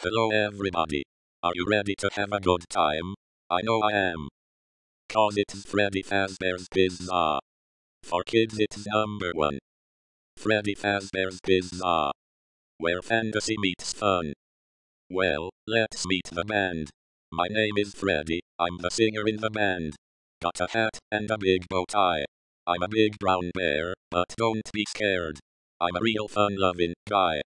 Hello everybody. Are you ready to have a good time? I know I am. Cause it's Freddy Fazbear's Pizza. For kids it's number one. Freddy Fazbear's Pizza. Where fantasy meets fun. Well, let's meet the band. My name is Freddy, I'm the singer in the band. Got a hat and a big bow tie. I'm a big brown bear, but don't be scared. I'm a real fun-loving guy.